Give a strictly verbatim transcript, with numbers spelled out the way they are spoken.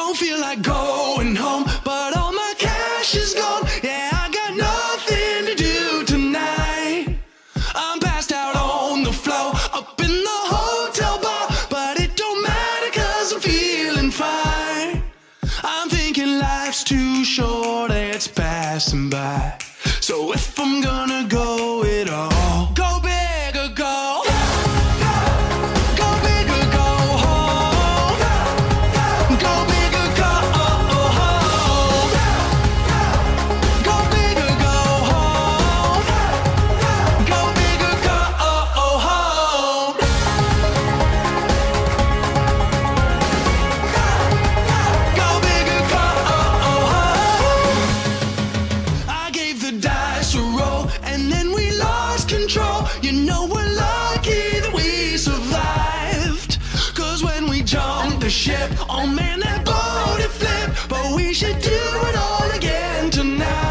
Don't feel like going home, but all my cash is gone. Yeah, I got nothing to do tonight. I'm passed out on the floor, up in the hotel bar, but it don't matter cause I'm feeling fine. I'm thinking life's too short, it's passing by. So if I'm gonna go it all, go big or go, go big or go home, go big or go home, go big or go home, go big or go home, go big or go home. I gave the dice a roll and then we lost control. You know we're lucky that we survived, cause when we jumped the ship, oh man, that boat had flipped. But we should do it all again tonight.